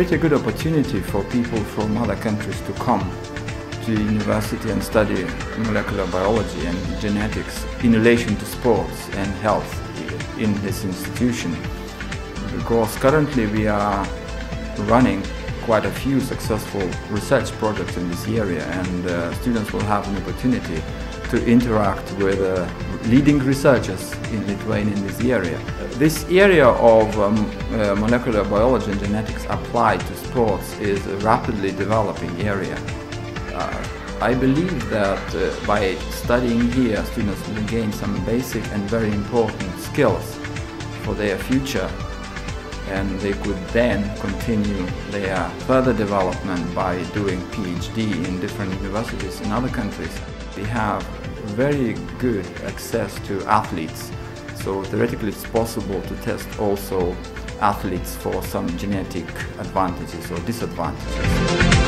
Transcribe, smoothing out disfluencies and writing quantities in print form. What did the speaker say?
pretty good opportunity for people from other countries to come to university and study molecular biology and genetics in relation to sports and health in this institution, because currently we are running quite a few successful research projects in this area, and students will have an opportunity to interact with leading researchers in Lithuania in this area. This area of molecular biology and genetics applied to sports is a rapidly developing area. I believe that by studying here, students will gain some basic and very important skills for their future, and they could then continue their further development by doing PhD in different universities in other countries. We have very good access to athletes, so theoretically it's possible to test also athletes for some genetic advantages or disadvantages.